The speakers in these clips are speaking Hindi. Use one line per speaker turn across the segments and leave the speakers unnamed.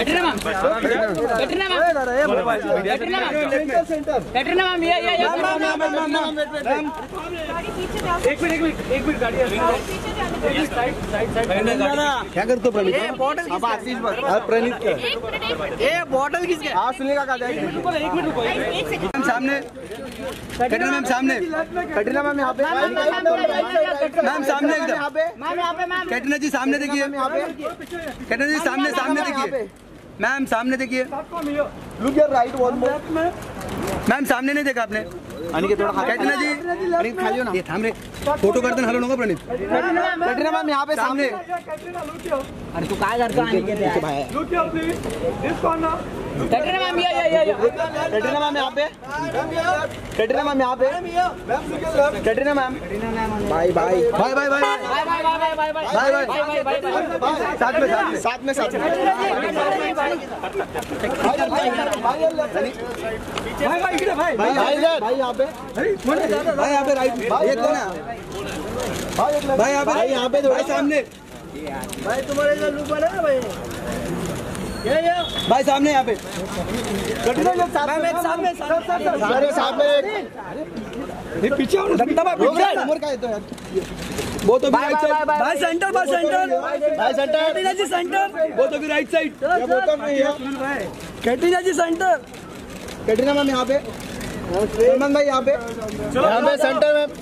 Katrina ma'am, Katrina ma'am, Katrina ma'am, ये एक मिनट गाड़ी
क्या करते हो प्रणीत? अब आशीष प्रणीत का
बॉटल किसके?
आप सुनेगा का जाएगा।
एक मिनट रुको।
मैम सामने, कैटरीना मैम सामने, कैटरीना मैम यहाँ पे, मैम सामने एकदम, कैटरीना जी सामने देखिए, कैटरीना जी सामने देखिए, मैम सामने देखिए, look your right one more, ma'am सामने नहीं देखा आपने? अनिकेत थोड़ा कैटरीना जी, अनिकेत खा लियो ना, ये थाम रे, फोटो करते हलो होगा प्रणीत। कैटरीना मैम यहाँ पे सामने,
अरे तू काय करतो Aniket?
Katrina ma'am,
Katrina ma'am यहाँ पे, कैटरीना मैम यहाँ पे, Katrina ma'am, bye bye bye bye bye bye bye, साथ में भाई यहाँ पे, भाई यहाँ पे राइट, ये कौन है? भाई यहाँ पे थोड़ा सामने,
भाई तुम्हारे इधर लुक बना है भाई।
भाई सामने यहाँ पे, पीछे उमर का है तो यार, वो तो भी राइट साइड, भाई सेंटर, भाई कैटरीना जी सेंटर, वो तो भी right side, Katrina ji centre, Katrina ma'am यहाँ पे, सलमान भाई यहाँ पे सेंटर में,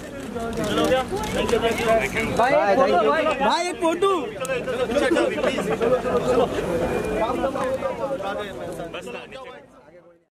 भाई एक फोटो